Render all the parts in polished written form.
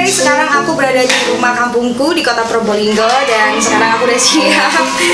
guys, sekarang aku berada di rumah kampungku di kota Probolinggo dan sekarang aku udah siap.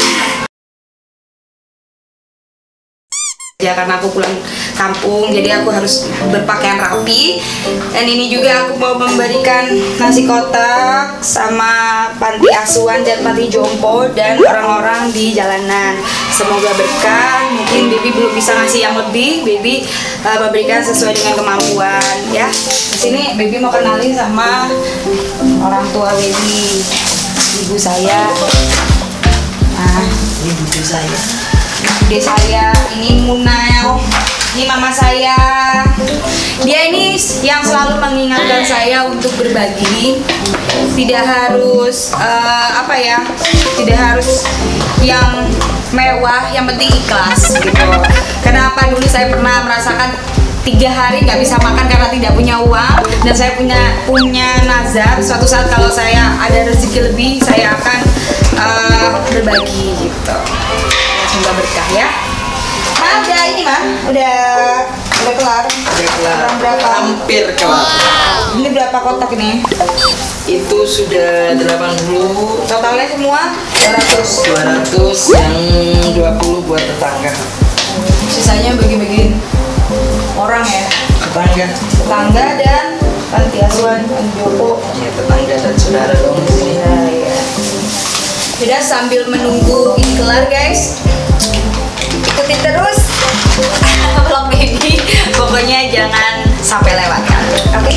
Ya karena aku pulang kampung, jadi aku harus berpakaian rapi. Dan ini juga aku mau memberikan nasi kotak sama panti asuhan dan panti jompo dan orang-orang di jalanan. Semoga berkah. Mungkin Baby belum bisa ngasih yang lebih, Baby memberikan sesuai dengan kemampuan ya. Di sini Baby mau kenalin sama orang tua Baby, ibu saya. Nah, ini ibu saya. Bude saya, ini Munel, ini mama saya. Dia ini yang selalu mengingatkan saya untuk berbagi. Tidak harus tidak harus yang mewah, yang penting ikhlas gitu. Kenapa dulu saya pernah merasakan 3 hari nggak bisa makan karena tidak punya uang, dan saya punya nazar suatu saat kalau saya ada rezeki lebih saya akan berbagi gitu. Semoga berkah ya. Udah ini udah kelar. Berapa? Hampir kelar. Wow. Ini berapa kotak ini? Itu sudah 80. Totalnya semua 200. 200 yang 20 buat tetangga. Sisanya bagi-bagiin orang ya. Tetangga dan panti asuhan, panti jompo. Ya tetangga dan saudara dong di sini. Ya. Sudah sambil menunggu ini kelar guys. Ikutin terus vlog Baby, pokoknya jangan sampai lewatkan, oke?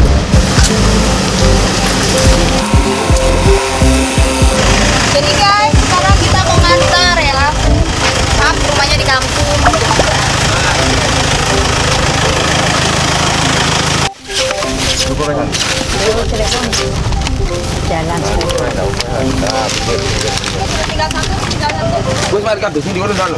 Jadi guys, sekarang kita mau ngantar ya. Maaf, rumahnya di kampung. Jalan. Tinggal satu. Gue sempat kabel sini udah dulu.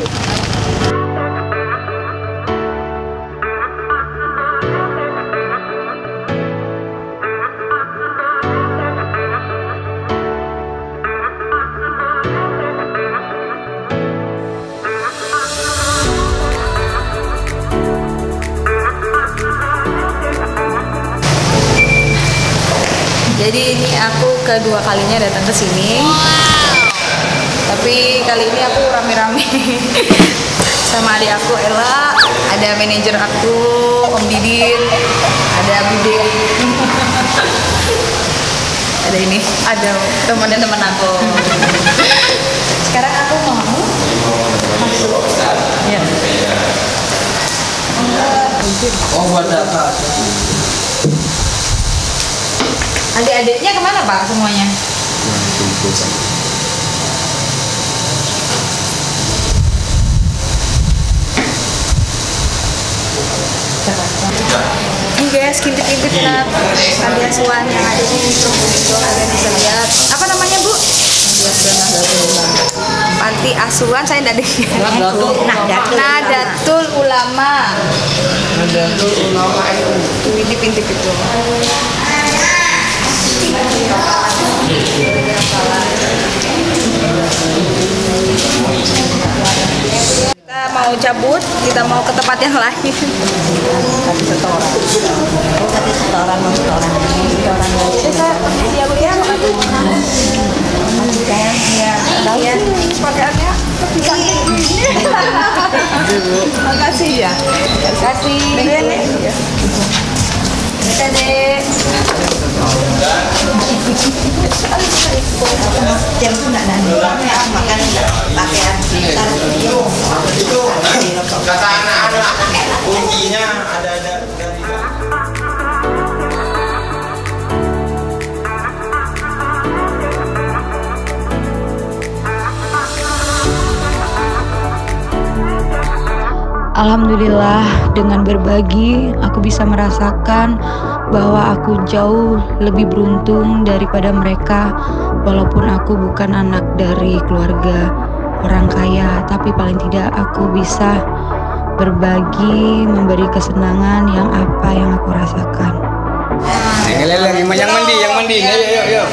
Jadi ini aku kedua kalinya datang ke sini. Tapi kali ini aku rame-rame sama adik aku Ella, ada manajer aku Om Didin, ada Bude, ada ini, ada teman aku. Sekarang aku mau masuk. Ya. Oh buat apa? Adik-adiknya kemana Pak semuanya? Ini guys, kintip-kintip panti asuhan yang ada di Probolinggo, kalian bisa lihat. Apa namanya Bu? Panti asuhan saya tidak Nahdlatul Ulama. Nahdlatul Ulama itu. Tuh ini pintip itu. Kita mau cabut, kita mau ke tempat yang lain. Setoran pakaiannya. Makasih ya. Makasih. Kita deh. Jam itu nggak nanya, makan pakaian itu kata anak-anak kuncinya ada dari. Alhamdulillah, dengan berbagi aku bisa merasakan bahwa aku jauh lebih beruntung daripada mereka. Walaupun aku bukan anak dari keluarga orang kaya, tapi paling tidak aku bisa berbagi, memberi kesenangan yang aku rasakan. Yang mandi. Yuk.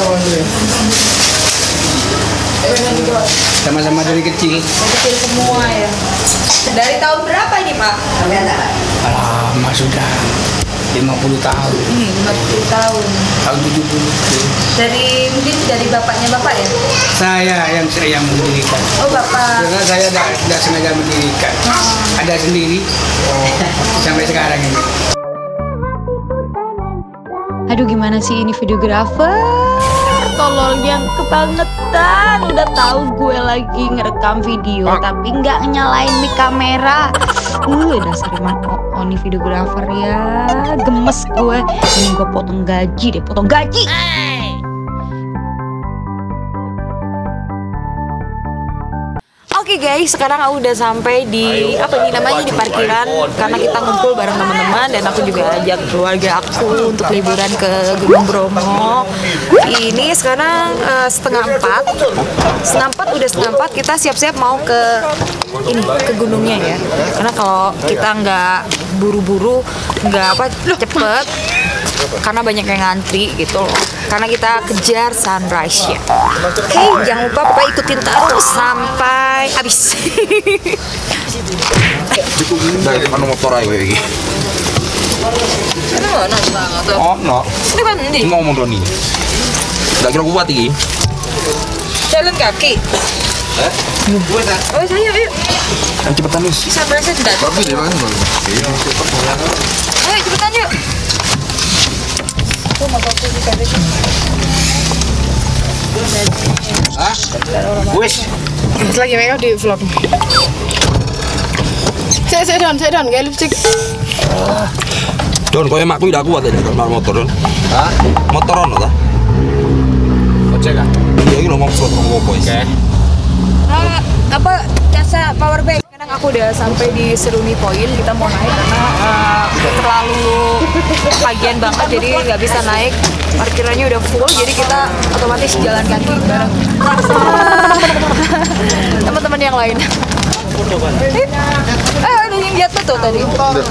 Sama-sama dari kecil. Kecil semua ya. Dari tahun berapa ini Pak? Lama sudah. 50 tahun. 50 tahun. Tahun 70. Dari mungkin dari bapaknya bapak ya? Saya yang mendirikan. Oh bapak. Karena saya tidak sengaja mendirikan. Ada sendiri sampai sekarang ini. Aduh gimana sih ini videografer? Tololnya kebangetan. Udah tahu gue lagi ngerekam video tapi nggak nyalain mic kamera. Dasar emang ini videografer ya. Gemes gue. Ini gue potong gaji. Oke guys, sekarang aku udah sampai di di parkiran karena kita ngumpul bareng teman-teman dan aku juga ajak keluarga aku untuk liburan ke Gunung Bromo. Ini sekarang setengah empat kita siap-siap mau ke gunungnya ya. Karena kalau kita nggak buru-buru, cepet karena banyak yang ngantri gitu loh. Karena kita kejar sunrise ya. Oke, jangan lupa pokoknya ikutin terus sampai habis. Dari mana motor aja kayak gini? Ini mana banget tuh? Oh, no. Ini kan di Ngomong dong nih. Enggak kira kuat iki. jalan kaki. Oh saya yuk. Yang cepetan wis. Sunrise sudah. Tapi dia kan. Iya, Ayo cepetan yuk. Wis. Lagi mereka di vlog. Saya down, kayak lipstick. Don, koyo makku udah kuat aja kalau motor don. Hah? Motoron ta? Ojek ah. Iya iki ngomong slot ngopo iki. Apa jasa power bank? Sekarang aku udah sampai di Seruni Point. Kita mau naik karena udah terlalu pagian banget jadi nggak bisa naik. Parkirannya udah full jadi kita otomatis jalan kaki bareng teman-teman yang lain. Ada yang jatuh tuh tadi.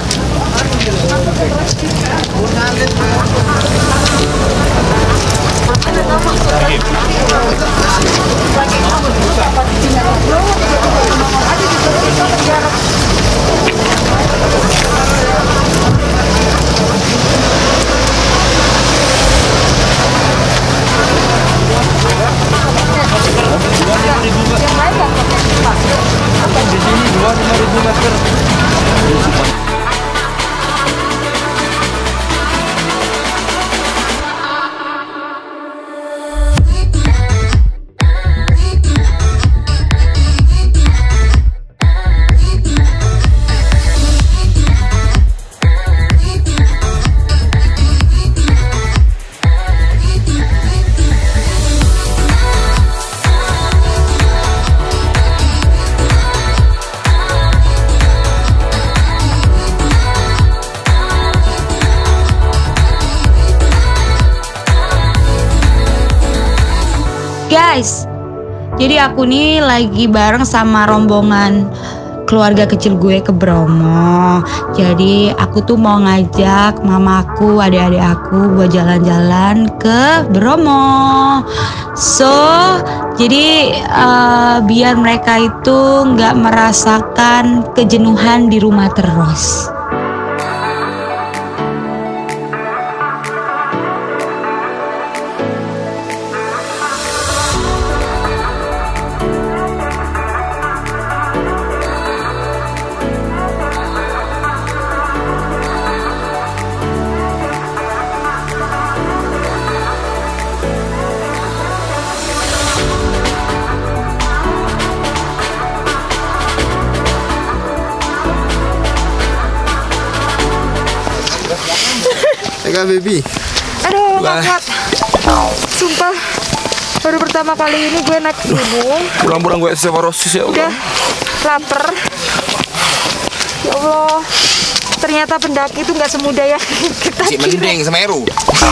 Guys, jadi aku nih lagi bareng sama rombongan keluarga kecil gue ke Bromo. Jadi aku tuh mau ngajak mamaku, adik-adik aku buat jalan-jalan ke Bromo. So, jadi biar mereka itu nggak merasakan kejenuhan di rumah terus. Eka baby. Aduh, nggak kuat. Sumpah, baru pertama kali ini gue naik gunung. Pulang-pulang gue sevarosis ya Udah Allah. lapar. Ya Allah, ternyata pendaki itu nggak semudah yang kita Si kira. mending Semeru.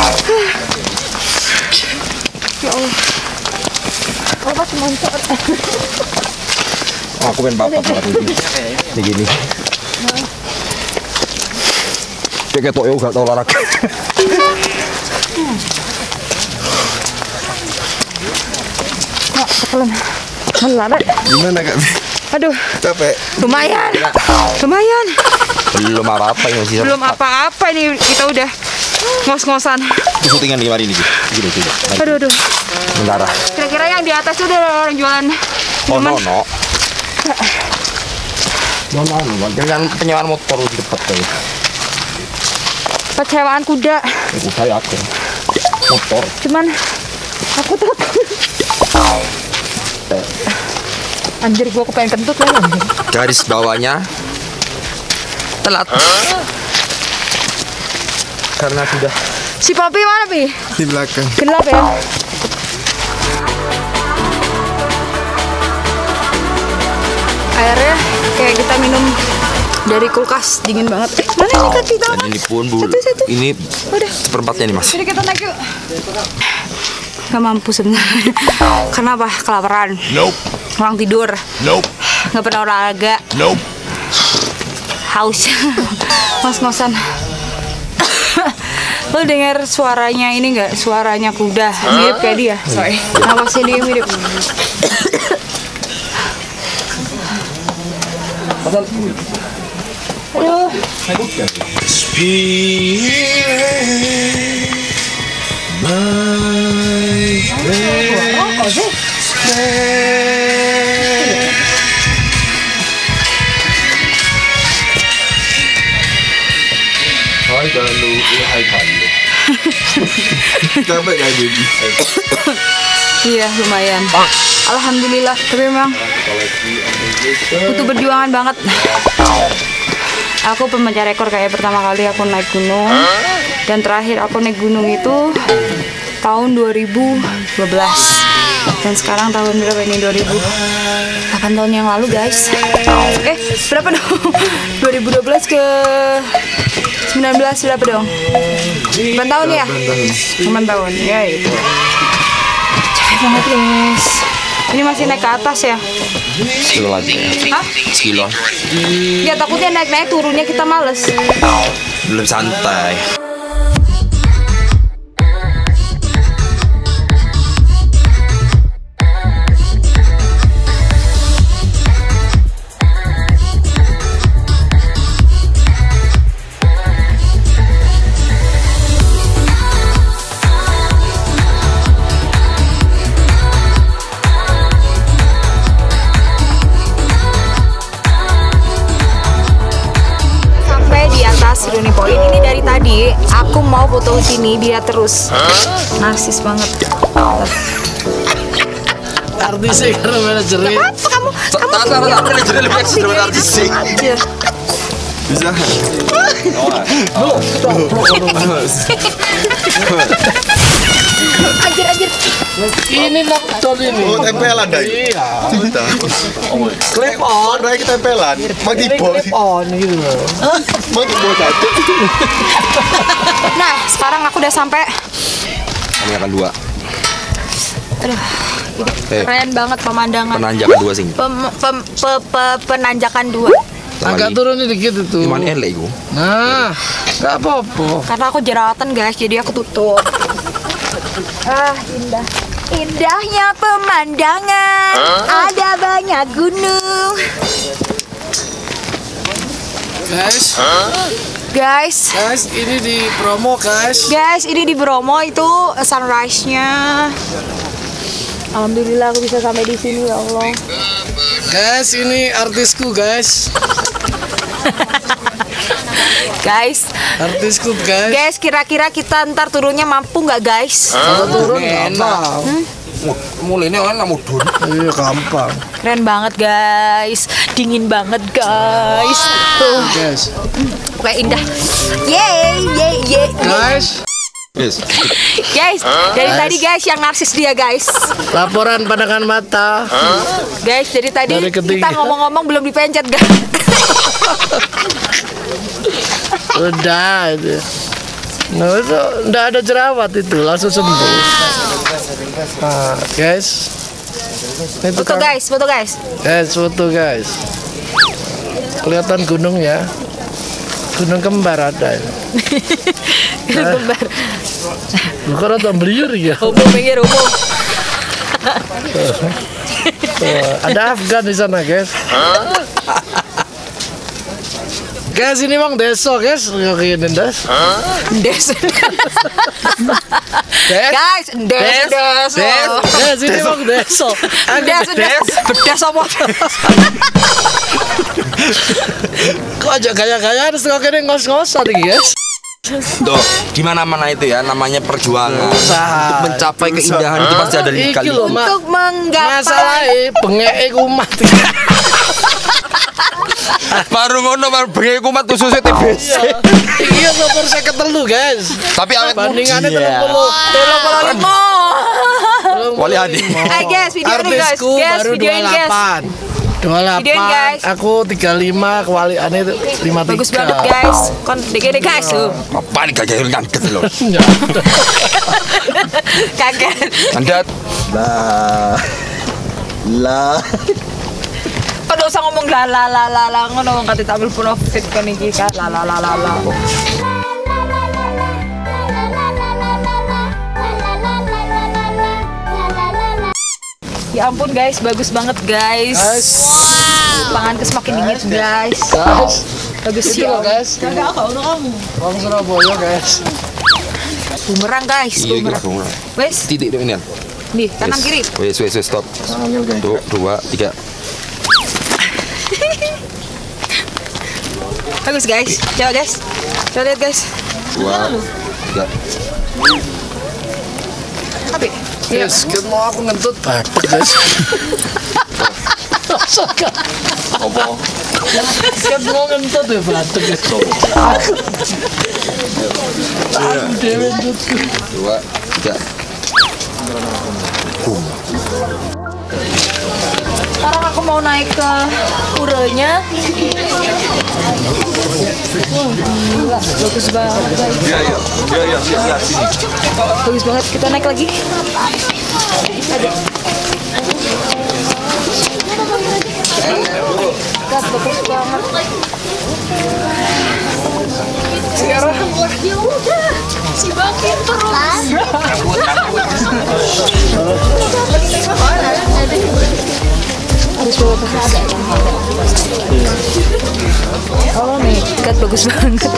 Ya Allah. Apa semontor? Oh, aku pengen bapak banget ini. Gini. Kayak ketok ya gak tau olahraga. Malah, Gimana kak? aduh, Capek. lumayan. Belum apa-apa ya sih. Belum apa-apa ini kita udah ngos-ngosan. Itu syutingan di mari nih. Gitu. Aduh. Bentar. Kira-kira yang di atas itu udah orang jualan Oh minuman. No. Jangan penyewaan motor di depan tuh. Penyewaan kuda. Kuda ya aku. Motor. Cuman aku takut. Anjir, gua kepengen kentut lah. Garis bawahnya telat. Karena sudah Si Papi mana, Pi? di belakang. Gelap ya? Airnya kayak kita minum dari kulkas, dingin banget. Mana ini kaki tangan? Dan ini pun Satu. ini Udah. seperempatnya nih Mas. Jadi kita naik yuk. Gak mampu sebenarnya. Kenapa? Kelaparan. Nope. Kurang tidur. Nope. Gak pernah olahraga. Nope. Haus. Ngos-ngosan. Lo denger suaranya ini nggak? Suaranya kuda mirip kayak dia. Sorry. Apa sih dia mirip? Aduh. Hai kalau hai kalau. Capek kayak gini. Iya lumayan. Alhamdulillah. Tapi memang butuh perjuangan banget. Aku pemecah rekor kayak pertama kali aku naik gunung. Dan terakhir aku naik gunung itu tahun 2012. Dan sekarang tahun berapa ini? 8 tahun yang lalu guys. Berapa dong? 2012 ke 19 berapa dong? 8 tahun ya? 8 tahun, ya itu. Capek banget guys. Ini masih naik ke atas ya? Sekilo aja ya. Hah? Sekilo. Ya takutnya naik-naik turunnya kita males. Belum santai. Rooney Point ini dari tadi aku mau foto sini dia terus narsis banget. Artisnya karena manajernya. Apa kamu Manajernya lebih eksis dari artis sih. Bisa. Anjir. Ini nonton ini. Oh, tempelan dah. Iya. Clip on, kita tempelan. Mati bos. On gitu loh. Mati bos aja. Nah, sekarang aku udah sampai. Kami akan dua. Aduh, keren banget pemandangan. Penanjakan dua sih. Penanjakan 2. Agak turun dikit itu. Cuman elek gua. Nah, nggak apa-apa. Karena aku jerawatan guys, jadi aku tutup. Indah. Indahnya pemandangan. Ada banyak gunung. Guys, ini di promo, guys. Guys, ini di Bromo itu sunrise-nya. Alhamdulillah aku bisa sampai di sini ya Allah. Guys, ini artisku, guys. Artisku, guys. Guys, kira-kira kita ntar turunnya mampu nggak guys? Kalau turun gampang. Mulainya orang mudun. Iya, gampang. Keren banget guys, dingin banget guys. Guys. Kayak indah. Yeay. Guys, Yes. Guys, dari tadi guys yang narsis dia guys. laporan pandangan mata. Guys, dari tadi Dari ketiga. kita ngomong-ngomong belum dipencet guys. Udah itu. Nah, itu enggak ada jerawat itu, langsung sembuh. Nah, guys. Itu Foto kan. guys, foto guys. Guys, foto guys. Kelihatan gunung ya. Gunung kembar ada. Kembar. Bukan ada beliur ya. Homo pinggir homo. Ada Afgan di sana, guys. Guys, ini Bang Deso, guys. Gini, Des. Des. Guys, Des. Des, ini Bang Deso. Des apa? Kok aja gaya-gaya harus kok ini ngos-ngosan nih, guys. Tuh, di mana-mana itu ya namanya perjuangan. Usaha. Untuk mencapai keindahan itu pasti ada Iki kali. lho, Untuk menggapai masalahnya bengeke kumat. Baru ngono baru bengek kumat khususnya TBC. Iya, nomor 53, guys. Tapi awet Bandingannya 35. Wali Adi. Hai guys, video ini guys. Artisku Guys, baru video ini guys. 28. Videoin, guys. Aku 35, kewaliannya 53. Bagus banget guys. Kon dek guys. Apa nih gak jahil kaget loh. Kaget. Anda Lah. Kok usah ngomong la ngono kate tampil profit kan iki kan la. Ya ampun guys, bagus banget guys. Wow. Pangan semakin dingin guys. Bagus Itu ya loh, guys. Orang Surabaya, guys. Bumerang guys, iya bumerang. gitu. Wes, Titik dong ini. nih kanan kiri. Wes stop. 1, 2, 3. Bagus guys. Coba guys. Coba lihat guys. 2, 3. Tapi Yes, kan mau aku ngentut batuk, guys. Apa? Kan mau ngentut ya batuk, guys. Aku dewe ngentutku. 2, 3. sekarang aku mau naik ke puranya. Gila, bagus banget. Iya, sini. Bagus banget, kita naik lagi. Gas, bagus banget. Sekarang ya udah, si Bakin terus. Harus bawa ke ada. Oh nih, kat bagus banget.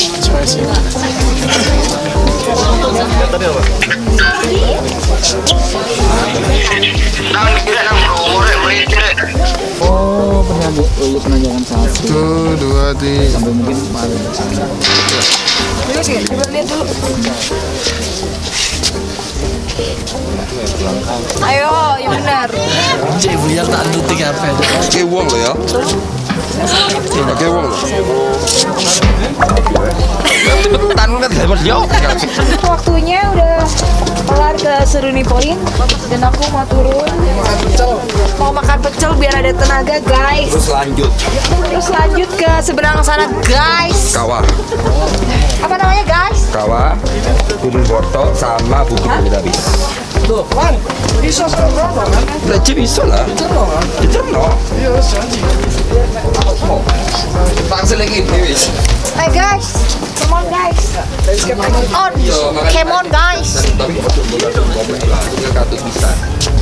Oh, penanjakan 1, 2, 3. sampai mungkin kemarin ke sana. Bagus ya, coba lihat dulu. Ayo, yang benar. Cek biar tak nutik apa. Oke, uang lo ya. Oke, uang lo. Betan kan dapat yo. Waktunya udah kelar ke Seruni Point dan aku mau turun. Mau makan pecel biar ada tenaga, guys. Terus lanjut ke seberang sana, guys. Kawah. Apa namanya, guys? Kawah, Gunung Boto sama Bukit Bumi. Tuh, Bang. Bisa berapa, kan? Berarti bisa lah. Dicerno. Iya, janji. Langsung lagi, wis. Hey guys, come on guys. Come on guys. Tapi komplek lah, tinggal katut bisa.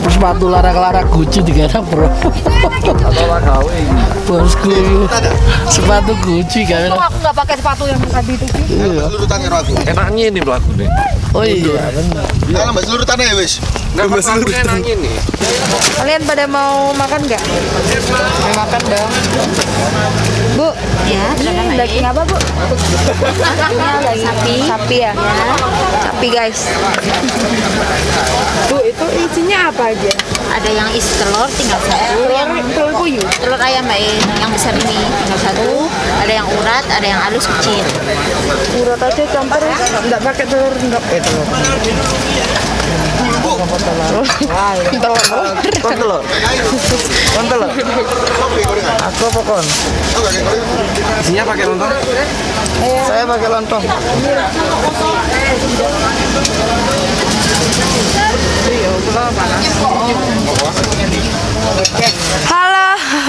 sepatu larang-larang Gucci juga enak bro. Bosku sepatu Gucci kan. Aku nggak pakai sepatu yang tadi itu sih. Enaknya ini pelaku nih. Oh iya benar. Kalau mbak seluruh tanah ya wis. Nggak pelaku enaknya nih. Kalian pada mau makan nggak? Mau makan dong. Bu, Ya, ini daging apa bu? Daging sapi ya? Sapi guys. Bu, itu isinya apa aja? ada yang isi telur tinggal satu, yang Telur puyuh. telur ayam mbak yang besar ini tinggal satu, ada yang urat, ada yang halus kecil. Urat aja campur, nggak pakai telur, nggak pakai telur. Telur. Aku pokon. Isinya pakai lontong? Saya pakai lontong. Halo.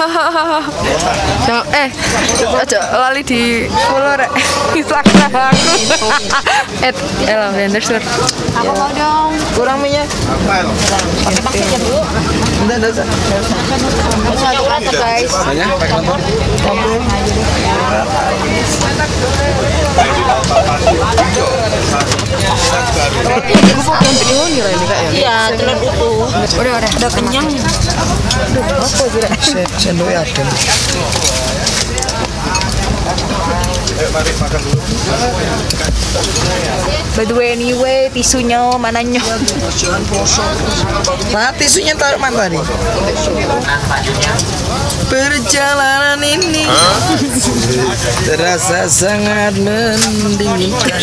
Aja lali di follow rek. Instagram aku. @ella_underscore. Aku mau dong. Kurang minyak. Pakai pakai aja dulu. Enggak. Satu rata guys. Banyak pakai lontong? Iya, telur utuh. Udah kenyang. Sendoknya ada. By the way, anyway, tisunya mananya? Nah, tisunya taruh mana tadi? Perjalanan ini terasa sangat mendinginkan.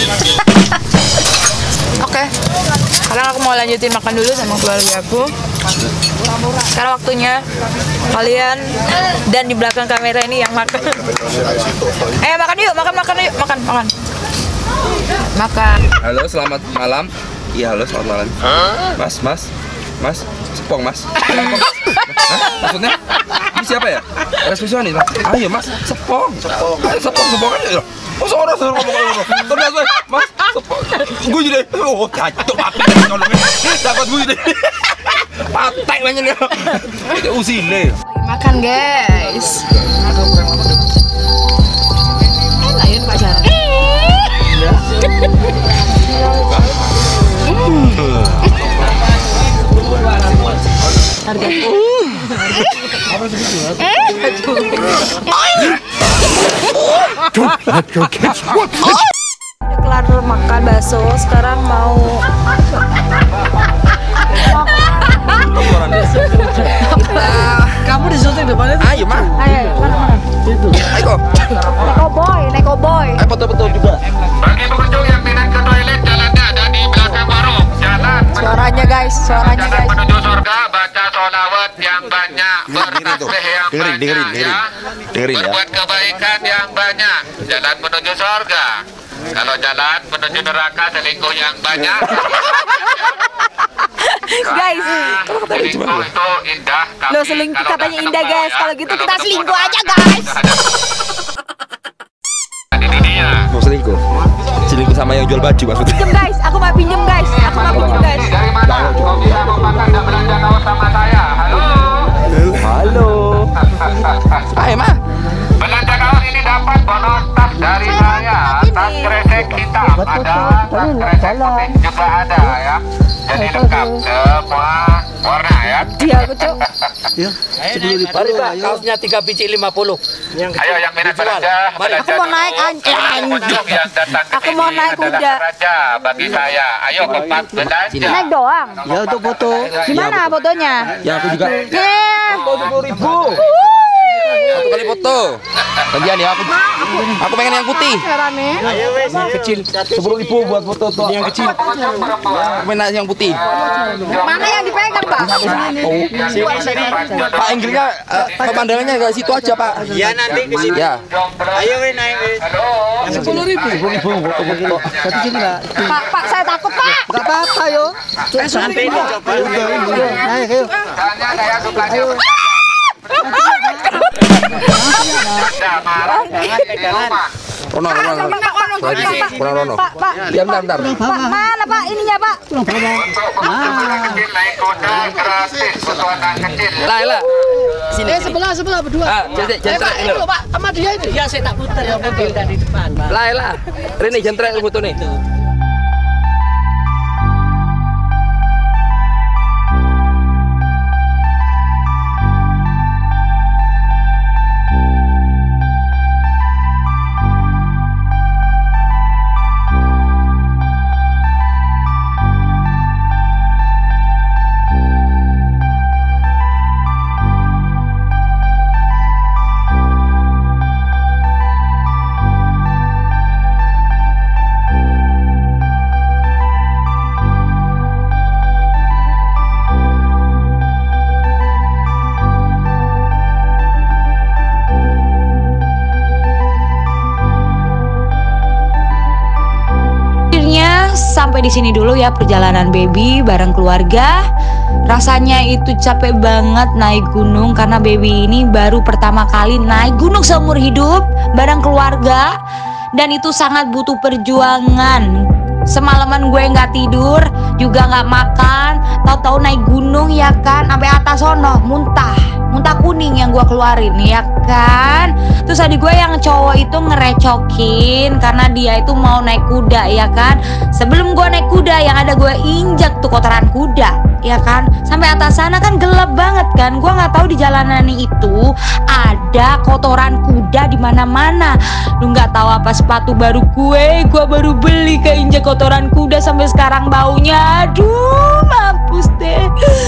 Oke, sekarang aku mau lanjutin makan dulu sama keluarga aku. Sekarang waktunya kalian dan di belakang kamera ini yang makan. Makan yuk, makan. Makan. Halo, selamat malam. Iya, halo, selamat malam. Mas, sepong mas. Hah? Maksudnya? Ini siapa ya? Resepsionis mas. Ayo mas, sepong. Ayo sepong aja. Masa orang suruh ngomong. Terus mas, sepong. Gue jadi, oh jatuh api nolongin. Dapat gue jadi. Patek banyak nih. Itu usile. Makan guys. Ayun pacaran. Udah kelar makan bakso, sekarang mau Kamu disunting depannya? Ayo mah. Itu. Ayo. Neko boy. Ayo foto-foto juga. Bagi pengunjung yang minat ke toilet, jalannya ada di belakang warung. Jalan Suaranya guys. menuju surga, baca sholawat yang banyak, bertasbih yang banyak, Dengerin ya. berbuat kebaikan yang banyak. Jalan menuju surga. Kalau jalan menuju neraka, selingkuh yang banyak. Guys, Selingkuh itu indah. Tapi lo selingkuh kalau katanya udah indah ketemu guys. ya, Kalau gitu kita ketemu selingkuh doang, aja guys. Ini dia. Mau selingkuh? Selingkuh sama yang jual baju maksudnya? Pinjem guys, aku mau pinjem guys. Dari mana? Kau bisa mau makan dan belanja kaos sama saya? Halo. Ayo mah. Belanja kaos ini dapat bonus tas dari saya. Tas kresek hitam ada, tas kresek putih juga ada ya. Jadi lengkap semua warna ya. Dia aku cok. Mari Pak, kaosnya 3 biji 50. Ayo yang minat belanja. Aku mau naik Pengunjung yang datang ke Aku mau sini naik adalah kuda. raja bagi saya. Ayo cepat belanja. Naik doang. Ya untuk foto. Gimana fotonya? Ya aku juga. Yeah. 10.000. Satu kali foto. Gantian ya aku pengen yang putih. Rame. Kecil. 10.000 buat foto tuh. Yang kecil. Aku pengen yang putih. Mana yang dipegang Pak? Pak angle-nya pemandangannya ke situ aja Pak. Ya nanti ke situ. Ya. Ayo we naik we. 10.000 foto. Satu kali enggak. Pak, saya takut Pak. Enggak apa-apa yo. Santai ini coba. Naik ayo. Saya sukanya Rono. Kurang rono. Diam bentar. Pak, mana Pak ininya Pak? Naik kuda gratis untuk anak kecil. Lah. Sini. Sebelah berdua. Jangan ini loh. Pak, sama dia itu. Ya saya tak putar ya mobil dari depan, Pak. Lah. Rene jangan foto nih. Sampai di sini dulu ya perjalanan baby bareng keluarga. Rasanya itu capek banget naik gunung karena baby ini baru pertama kali naik gunung seumur hidup bareng keluarga, dan itu sangat butuh perjuangan. Semalaman gue nggak tidur, juga nggak makan, tahu-tahu naik gunung ya kan, sampai atas sono muntah kuning yang gue keluarin ya kan. Terus adik gue yang cowok itu ngerecokin karena dia itu mau naik kuda ya kan. Sebelum gue naik kuda yang ada gue injak tuh kotoran kuda ya kan. Sampai atas sana kan gelap banget kan. Gue nggak tahu di jalanan itu ada kotoran kuda di mana-mana. Lu nggak tahu apa sepatu baru gue baru beli keinjak kotoran kuda sampai sekarang baunya. Aduh, mampus deh.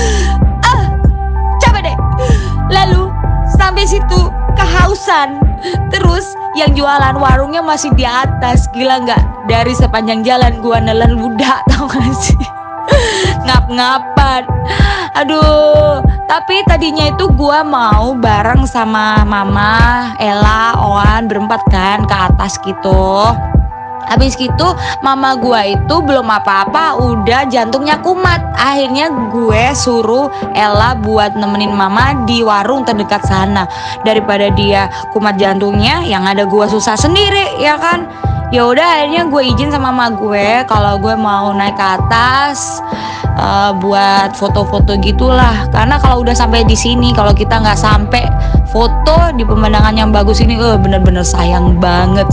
Coba deh. Lalu sampai situ kehausan. Terus yang jualan warungnya masih di atas. Gila nggak? Dari sepanjang jalan gua nelen budak, tau gak sih? Ngap-ngapan. Aduh. Tapi tadinya itu gua mau bareng sama Mama, Ella, Oan berempat kan ke atas gitu. Habis gitu mama gua itu belum apa-apa udah jantungnya kumat. Akhirnya gue suruh Ella buat nemenin mama di warung terdekat sana. Daripada dia kumat jantungnya, yang ada gua susah sendiri ya kan. Ya udah akhirnya gue izin sama mama gue kalau gue mau naik ke atas buat foto-foto gitulah. Karena kalau udah sampai di sini, kalau kita nggak sampai foto di pemandangan yang bagus ini, bener-bener sayang banget.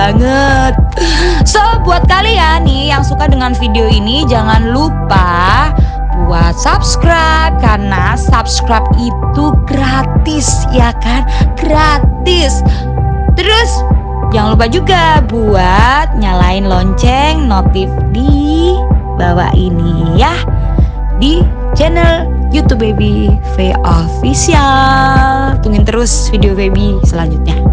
So buat kalian nih yang suka dengan video ini, jangan lupa buat subscribe, karena subscribe itu gratis ya kan, gratis. Terus jangan lupa juga buat nyalain lonceng notif di bawah ini ya, di channel YouTube Baby V Official. Tungguin terus video Baby selanjutnya.